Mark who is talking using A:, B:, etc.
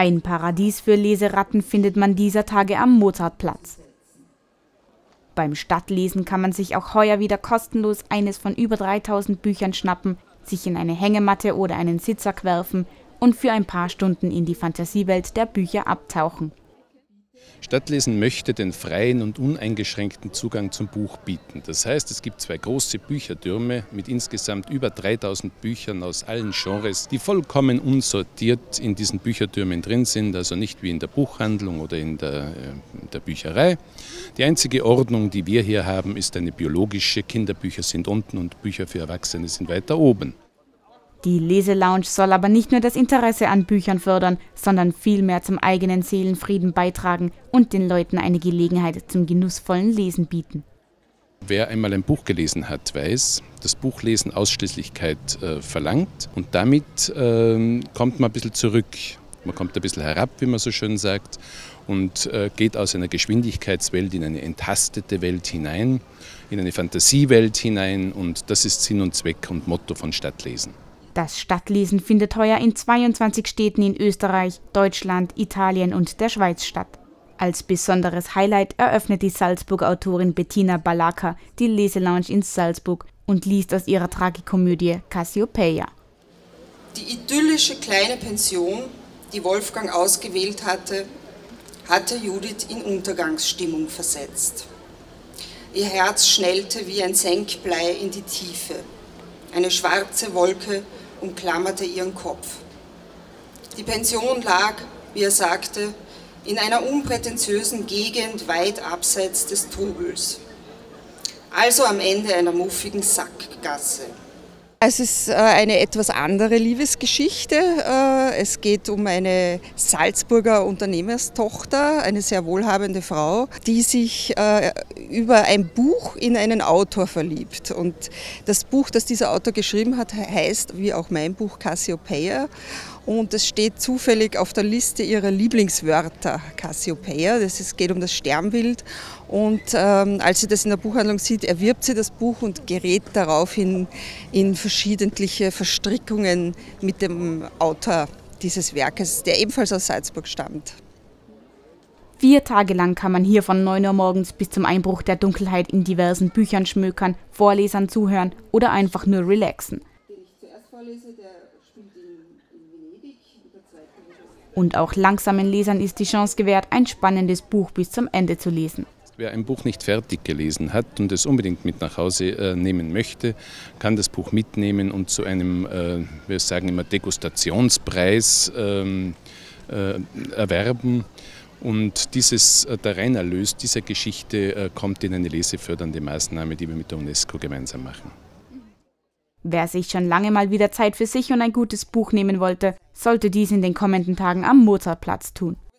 A: Ein Paradies für Leseratten findet man dieser Tage am Mozartplatz. Beim Stadtlesen kann man sich auch heuer wieder kostenlos eines von über 3000 Büchern schnappen, sich in eine Hängematte oder einen Sitzsack werfen und für ein paar Stunden in die Fantasiewelt der Bücher abtauchen.
B: Stadtlesen möchte den freien und uneingeschränkten Zugang zum Buch bieten. Das heißt, es gibt 2 große Büchertürme mit insgesamt über 3000 Büchern aus allen Genres, die vollkommen unsortiert in diesen Büchertürmen drin sind, also nicht wie in der Buchhandlung oder in der Bücherei. Die einzige Ordnung, die wir hier haben, ist eine biologische. Kinderbücher sind unten und Bücher für Erwachsene sind weiter oben.
A: Die Leselounge soll aber nicht nur das Interesse an Büchern fördern, sondern vielmehr zum eigenen Seelenfrieden beitragen und den Leuten eine Gelegenheit zum genussvollen Lesen bieten.
B: Wer einmal ein Buch gelesen hat, weiß, dass Buchlesen Ausschließlichkeit verlangt und damit kommt man ein bisschen zurück. Man kommt ein bisschen herab, wie man so schön sagt, und geht aus einer Geschwindigkeitswelt in eine enttastete Welt hinein, in eine Fantasiewelt hinein, und das ist Sinn und Zweck und Motto von Stadtlesen.
A: Das Stadtlesen findet heuer in 22 Städten in Österreich, Deutschland, Italien und der Schweiz statt. Als besonderes Highlight eröffnet die Salzburger Autorin Bettina Balaka die Leselounge in Salzburg und liest aus ihrer Tragikomödie Cassiopeia.
C: Die idyllische kleine Pension, die Wolfgang ausgewählt hatte, hatte Judith in Untergangsstimmung versetzt. Ihr Herz schnellte wie ein Senkblei in die Tiefe. Eine schwarze Wolke umklammerte ihren Kopf. Die Pension lag, wie er sagte, in einer unprätentiösen Gegend weit abseits des Trubels. Also am Ende einer muffigen Sackgasse.
D: Es ist eine etwas andere Liebesgeschichte. Es geht um eine Salzburger Unternehmerstochter, eine sehr wohlhabende Frau, die sich über ein Buch in einen Autor verliebt. Und das Buch, das dieser Autor geschrieben hat, heißt, wie auch mein Buch, Cassiopeia. Und es steht zufällig auf der Liste ihrer Lieblingswörter, Cassiopeia. Es geht um das Sternbild. Und als sie das in der Buchhandlung sieht, erwirbt sie das Buch und gerät daraufhin in verschiedentliche Verstrickungen mit dem Autor dieses Werkes, der ebenfalls aus Salzburg stammt.
A: 4 Tage lang kann man hier von 9 Uhr morgens bis zum Einbruch der Dunkelheit in diversen Büchern schmökern, Vorlesern zuhören oder einfach nur relaxen. Und auch langsamen Lesern ist die Chance gewährt, ein spannendes Buch bis zum Ende zu lesen.
B: Wer ein Buch nicht fertig gelesen hat und es unbedingt mit nach Hause nehmen möchte, kann das Buch mitnehmen und zu einem, wir sagen immer, Degustationspreis erwerben. Und der Reinerlös dieser Geschichte kommt in eine lesefördernde Maßnahme, die wir mit der UNESCO gemeinsam machen.
A: Wer sich schon lange mal wieder Zeit für sich und ein gutes Buch nehmen wollte, sollte dies in den kommenden Tagen am Mozartplatz tun.